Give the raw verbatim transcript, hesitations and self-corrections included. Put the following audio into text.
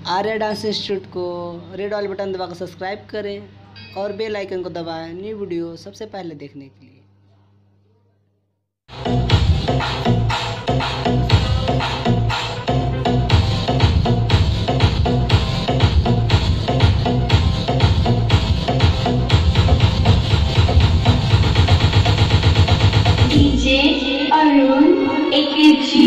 Arya dance institute को red वाले button दबाकर सब्सक्राइब करें और बेल आइकन को दबाएं न्यू वीडियो सबसे पहले देखने के लिए। DJ Arun AKG.